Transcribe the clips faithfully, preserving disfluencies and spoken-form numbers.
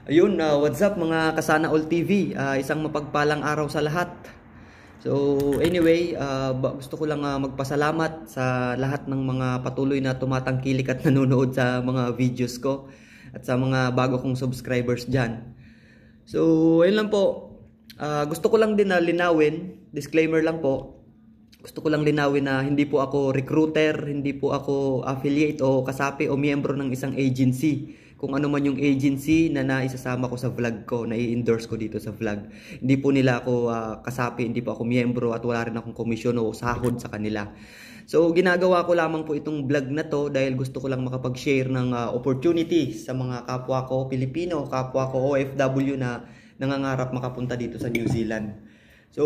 Ayun, uh, what's up mga Kasana All T V? Uh, isang mapagpalang araw sa lahat. So anyway, uh, gusto ko lang uh, magpasalamat sa lahat ng mga patuloy na tumatangkilik at nanonood sa mga videos ko at sa mga bago kong subscribers dyan. So ayun lang po, uh, gusto ko lang din na linawin, disclaimer lang po, gusto ko lang linawin na hindi po ako recruiter, hindi po ako affiliate o kasapi o miyembro ng isang agency. Kung ano man yung agency na naisasama ko sa vlog ko, na i-endorse ko dito sa vlog. Hindi po nila ako uh, kasapi, hindi po ako miyembro at wala rin akong komisyon o sahod sa kanila. So ginagawa ko lamang po itong vlog na to dahil gusto ko lang makapag-share ng uh, opportunity sa mga kapwa ko Pilipino, kapwa ko O F W na nangangarap makapunta dito sa New Zealand. So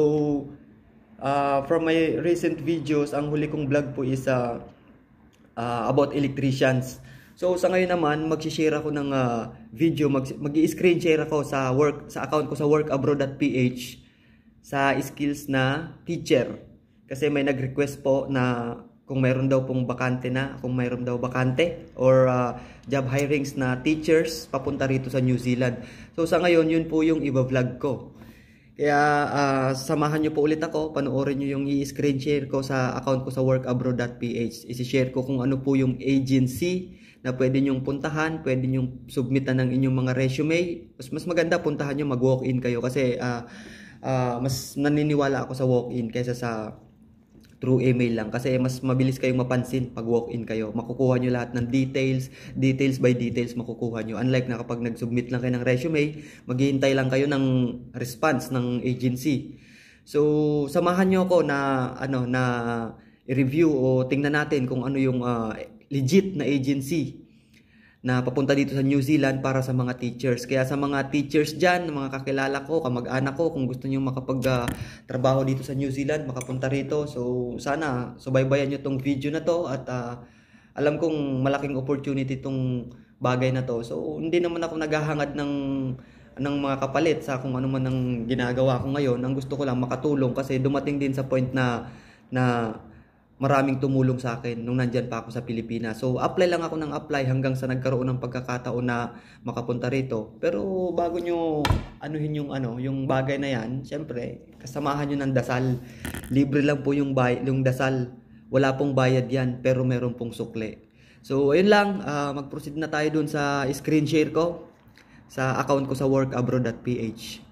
uh, from my recent videos, ang huli kong vlog po is uh, uh, about electricians. So sa ngayon naman, mag-share ako ng uh, video, mag-i-screen share ako sa work sa account ko sa workabroad dot p h sa skills na teacher. Kasi may nag-request po na kung mayroon daw pong bakante na, kung mayroon daw bakante or uh, job hirings na teachers papunta rito sa New Zealand. So sa ngayon, yun po yung iba-vlog ko. Kaya uh, samahan nyo po ulit ako, panoorin nyo yung i-screen share ko sa account ko sa workabroad dot p h. I-share ko kung ano po yung agency na pwede nyong puntahan, pwede nyong submitan ng inyong mga resume. Mas, mas maganda puntahan nyo, mag-walk-in kayo kasi uh, uh, mas naniniwala ako sa walk-in kaysa sa through email lang. Kasi mas mabilis kayong mapansin pag walk-in kayo. Makukuha nyo lahat ng details, details by details makukuha nyo. Unlike na kapag nag-submit lang kayo ng resume, maghihintay lang kayo ng response ng agency. So, samahan nyo ako na, ano, na i-review o tingnan natin kung ano yung uh, legit na agency na papunta dito sa New Zealand para sa mga teachers. Kaya sa mga teachers dyan, mga kakilala ko, kamag-anak ko, kung gusto nyo makapag-trabaho uh, dito sa New Zealand, makapunta rito. So sana subaybayan nyo tong video na to at uh, alam kong malaking opportunity tong bagay na to. So hindi naman ako naghahangad ng ng mga kapalit sa kung ano man ang ginagawa ko ngayon. Ang gusto ko lang makatulong kasi dumating din sa point na na maraming tumulong sa akin nung nandyan pa ako sa Pilipinas. So, apply lang ako ng apply hanggang sa nagkaroon ng pagkakataon na makapunta rito. Pero bago nyo anuhin yung, ano, yung bagay na yan, syempre, kasamahan nyo ng dasal. Libre lang po yung, bay yung dasal. Wala pong bayad yan, pero meron pong sukle. So, ayun lang. Uh, mag-proceed na tayo dun sa screen share ko sa account ko sa workabroad dot p h.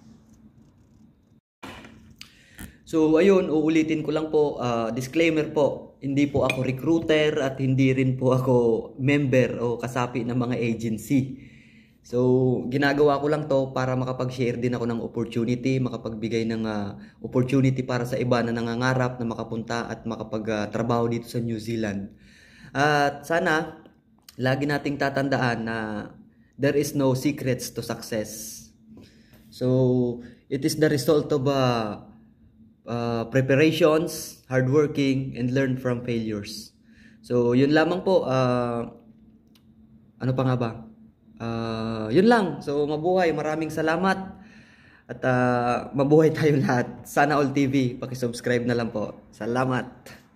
So ayun, uulitin ko lang po, uh, disclaimer po, hindi po ako recruiter at hindi rin po ako member o kasapi ng mga agency. So ginagawa ko lang to para makapag-share din ako ng opportunity, makapagbigay ng uh, opportunity para sa iba na nangangarap na makapunta at makapag-trabaho uh, dito sa New Zealand. At uh, sana, lagi nating tatandaan na there is no secrets to success. So it is the result of a uh, Uh, preparations, hardworking, and learn from failures. So, yun lamang po. Uh, ano pa nga ba? Uh, yun lang. So, mabuhay. Maraming salamat. At uh, mabuhay tayo lahat. Sana All T V. Pakisubscribe na lang po. Salamat.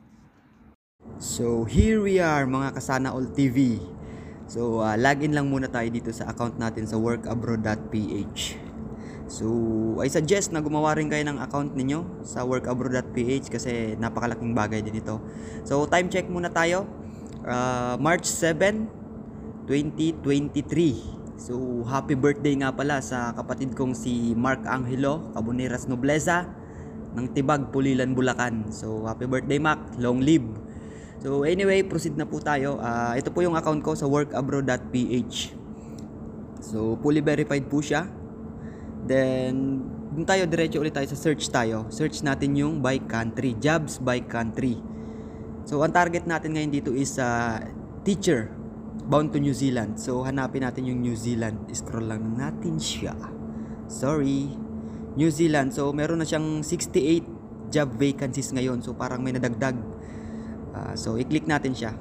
So, here we are mga Kasana All T V. So, uh, login lang muna tayo dito sa account natin sa workabroad dot p h. So, I suggest na gumawa rin kayo ng account ninyo sa workabroad dot p h kasi napakalaking bagay din ito. So, time check muna tayo. Uh, March seventh, twenty twenty-three. So, happy birthday nga pala sa kapatid kong si Mark Angelo Caboneras Nobleza ng Tibag, Pulilan, Bulacan. So, happy birthday, Mac. Long live. So, anyway, proceed na po tayo. Uh, ito po yung account ko sa workabroad dot p h. So, fully verified po siya. Then, dun tayo, diretso ulit tayo sa search tayo. Search natin yung by country, jobs by country. So, ang target natin ngayon dito is uh, teacher bound to New Zealand. So, hanapin natin yung New Zealand. Scroll lang natin siya. Sorry. New Zealand. So, meron na siyang sixty-eight job vacancies ngayon. So, parang may nadagdag. Uh, so, i-click natin siya.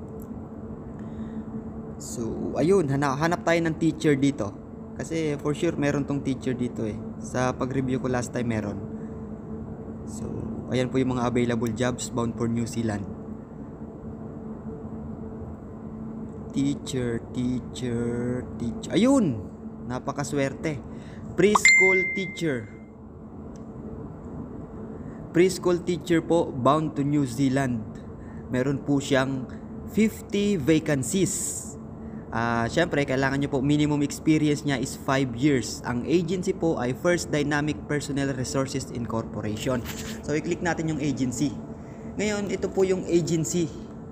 So, ayun. Hanap, hanap tayo ng teacher dito. Kasi for sure meron tong teacher dito eh. Sa pag-review ko last time meron. So, ayan po yung mga available jobs bound for New Zealand. Teacher, teacher, teacher. Ayun! napakaswerte. Preschool teacher. Preschool teacher po, bound to New Zealand. Meron po siyang fifty vacancies. Uh, Siyempre, kailangan nyo po, minimum experience niya is five years. Ang agency po ay First Dynamic Personnel Resources Incorporation. So, i-click natin yung agency. Ngayon, ito po yung agency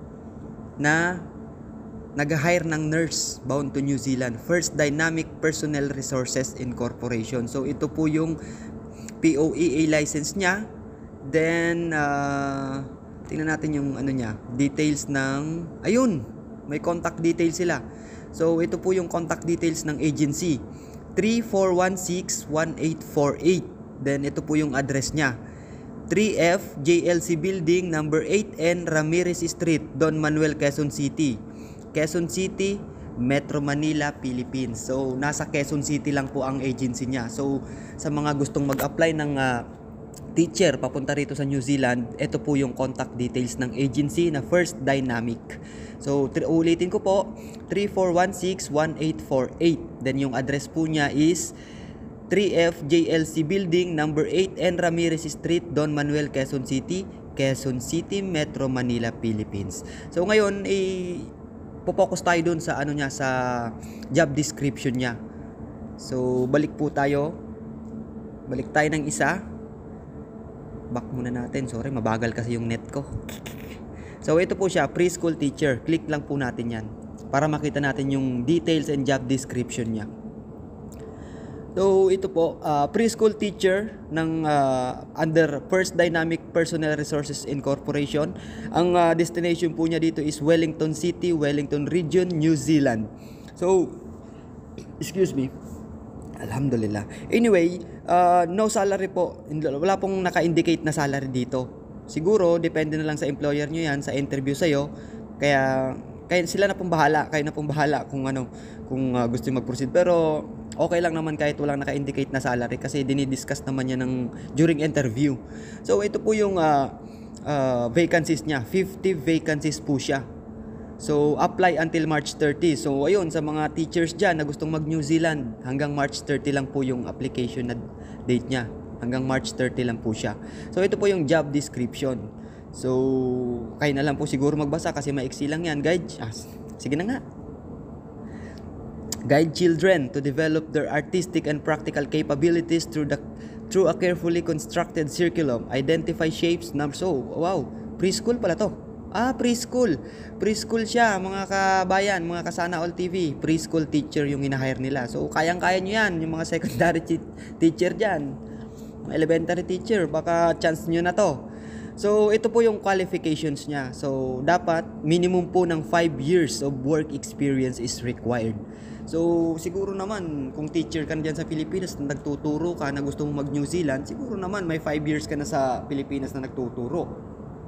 na nag-hire ng nurse bound to New Zealand. First Dynamic Personnel Resources Incorporation. So, ito po yung P O E A license niya. Then, uh, tingnan natin yung ano niya, details ng, ayun, may contact details sila. So, ito po yung contact details ng agency, three four one six one eight four eight. Then, ito po yung address niya, three F J L C Building, number eight N Ramirez Street, Don Manuel, Quezon City. Quezon City, Metro Manila, Philippines. So, nasa Quezon City lang po ang agency niya. So, sa mga gustong mag-apply ng uh, teacher papunta rito sa New Zealand, ito po yung contact details ng agency na First Dynamic. So, ulitin ko po, three four one six one eight four eight. Then yung address po niya is three F J L C Building, number eight N Ramirez Street, Don Manuel, Quezon City, Quezon City, Metro Manila, Philippines. So ngayon, eh, po-focus tayo dun sa ano niya, sa job description niya. So, balik po tayo. Balik tayo ng isa. Back muna natin. Sorry, mabagal kasi yung net ko. So, ito po siya, preschool teacher. Click lang po natin yan para makita natin yung details and job description niya. So, ito po, uh, preschool teacher ng uh, under First Dynamic Personnel Resources Incorporation. Ang uh, destination po niya dito is Wellington City, Wellington Region, New Zealand. So, excuse me. Alhamdulillah. Anyway, uh, no salary po. Wala pong naka-indicate na salary dito. Siguro, depende na lang sa employer nyo yan, sa interview sa'yo. Kaya, kaya sila na pong bahala. Kayo na pong bahala kung ano, kung uh, gusto mag-proceed. Pero, okay lang naman kahit walang naka-indicate na salary kasi dinidiscuss naman yan ng, during interview. So, ito po yung uh, uh, vacancies niya. fifty vacancies po siya. So, apply until March thirty. So, ayun, sa mga teachers dyan na gustong mag-New Zealand, hanggang March thirty lang po yung application na date niya. Hanggang March thirty lang po siya. So, ito po yung job description. So, kayo na lang po siguro magbasa kasi maiksi lang yan. Guide, ah, sige na nga. Guide children to develop their artistic and practical capabilities through the through a carefully constructed curriculum. Identify shapes, numbers. Oh, wow, preschool pala to. Ah, preschool. Preschool siya, mga kabayan, mga kasana all T V. Preschool teacher yung hinahire nila. So, kayang-kaya nyo yan, yung mga secondary teacher dyan. Mga elementary teacher, baka chance nyo na to. So, ito po yung qualifications niya. So, dapat minimum po ng five years of work experience is required. So, siguro naman, kung teacher ka na dyan sa Pilipinas, na nagtuturo ka, na gusto mong mag-New Zealand, siguro naman may five years ka na sa Pilipinas na nagtuturo.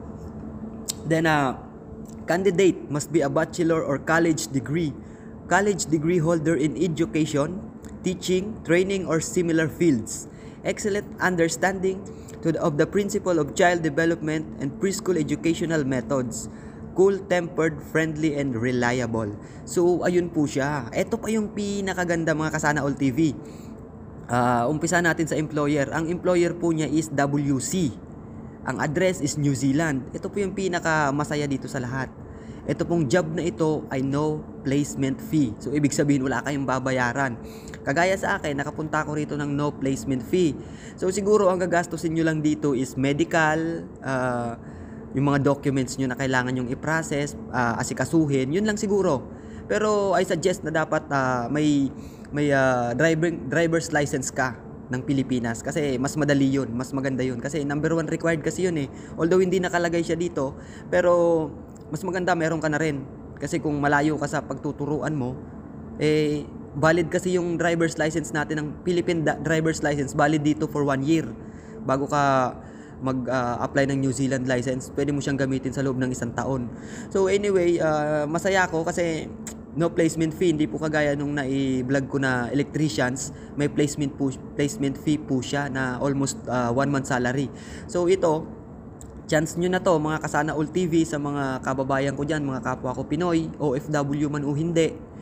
Then, uh, candidate must be a bachelor or college degree. College degree holder in education, teaching, training, or similar fields. Excellent understanding to the, of the principle of child development and preschool educational methods. Cool-tempered, friendly, and reliable. So, ayun po siya. Ito pa yung pinakaganda mga kasana all T V. Uh, umpisa natin sa employer. Ang employer po niya is W C. Ang address is New Zealand. Ito po yung pinaka masaya dito sa lahat. Ito pong job na ito ay no placement fee. So, ibig sabihin wala kayong babayaran. Kagaya sa akin, nakapunta ako rito ng no placement fee. So, siguro ang gagastusin nyo lang dito is medical, uh, yung mga documents nyo na kailangan yung i-process, uh, asikasuhin, yun lang siguro. Pero I suggest na dapat uh, may, may uh, driver, driver's license ka ng Pilipinas kasi mas madali yun, mas maganda yun kasi number one required kasi yun eh, although hindi nakalagay siya dito, pero mas maganda meron ka na rin kasi kung malayo ka sa pagtuturuan mo, eh valid kasi yung driver's license natin ng Philippine da- driver's license, valid dito for one year bago ka mag-apply uh, ng New Zealand license, pwede mo siyang gamitin sa loob ng isang taon. So anyway, uh, masaya ako kasi no placement fee, hindi po kagaya nung nai-vlog ko na electricians, may placement po, placement fee po siya na almost uh, one month salary. So ito, chance nyo na to mga kasana all T V sa mga kababayan ko dyan, mga kapwa ko Pinoy, O F W man o hindi.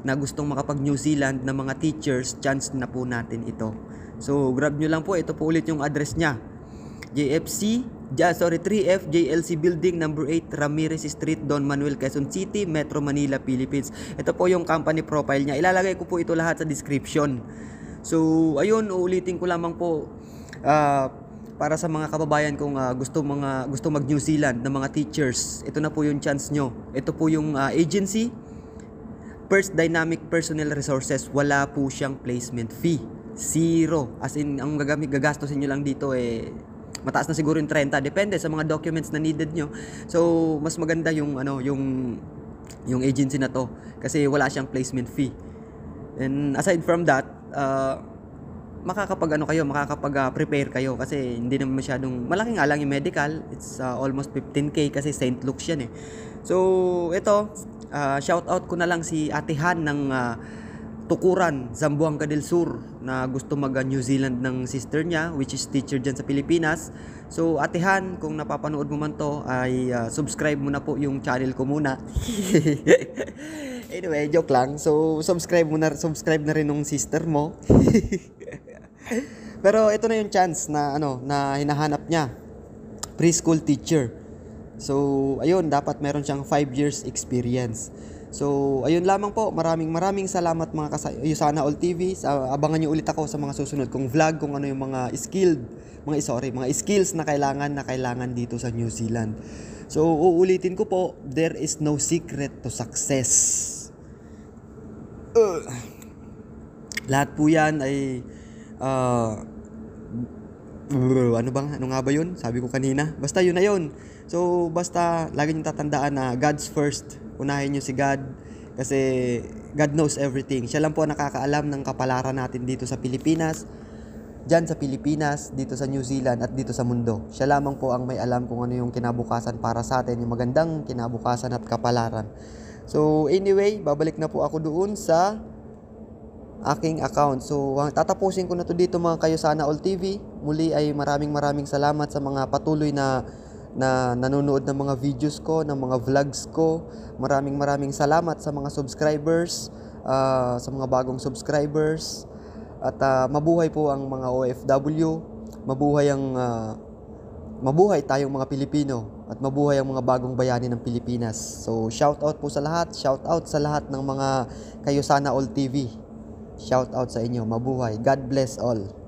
na gustong makapag New Zealand na mga teachers, chance na po natin ito. So grab nyo lang po, ito po ulit yung address nya. J F C, ja, sorry, three F J L C Building, number eight, Ramirez Street, Don Manuel, Quezon City, Metro Manila, Philippines. Ito po yung company profile niya. Ilalagay ko po ito lahat sa description. So, ayun, uulitin ko lamang po uh, para sa mga kababayan kong uh, gusto mga gusto mag New Zealand na mga teachers. Ito na po yung chance nyo. Ito po yung uh, agency, First Dynamic Personnel Resources. Wala po siyang placement fee. Zero. As in, ang gagamit, gagastosin nyo lang dito eh, mataas na siguro yung thirty. Depende sa mga documents na needed nyo. So, mas maganda yung, ano, yung, yung agency na to. Kasi wala siyang placement fee. And aside from that, uh, makakapag ano kayo, makakapag uh, prepare kayo kasi hindi naman masyadong malaking alang yung medical. It's uh, almost fifteen K kasi Saint Luke's yan eh. So, ito, uh, shout out ko na lang si Ate Han ng uh, Tukuran, Zamboanga del Sur na gusto mag uh, New Zealand ng sister niya which is teacher dyan sa Pilipinas. So Ate Han, kung napapanood mo man to ay uh, subscribe mo na po yung channel ko muna. Anyway, joke lang. So subscribe mo na, subscribe na rin ng sister mo. Pero ito na yung chance na ano na hinahanap niya. Preschool teacher. So ayun, dapat meron siyang five years experience. So, ayun lamang po. Maraming maraming salamat mga Sana All T V. Uh, abangan nyo ulit ako sa mga susunod kong vlog kung ano yung mga skilled, mga sorry, mga skills na kailangan na kailangan dito sa New Zealand. So, uulitin ko po, there is no secret to success. Uh, lahat po yan ay uh, ano bang, ano nga ba yun? Sabi ko kanina. Basta yun na yun. So, basta lagi nyo tatandaan na God's first. Unahin nyo si God kasi God knows everything. Siya lang po nakakaalam ng kapalaran natin dito sa Pilipinas, dyan sa Pilipinas, dito sa New Zealand at dito sa mundo. Siya lamang po ang may alam kung ano yung kinabukasan para sa atin, yung magandang kinabukasan at kapalaran. So anyway, babalik na po ako doon sa aking account. So tatapusin ko na to dito mga kayo Sana All T V. Muli ay maraming maraming salamat sa mga patuloy na na nanonood ng mga videos ko, ng mga vlogs ko. Maraming maraming salamat sa mga subscribers, uh, sa mga bagong subscribers. At uh, mabuhay po ang mga O F W, mabuhay ang uh, mabuhay tayong mga Pilipino at mabuhay ang mga bagong bayani ng Pilipinas. So shout out po sa lahat, shout out sa lahat ng mga kayo Sana All T V. Shout out sa inyo, mabuhay. God bless all.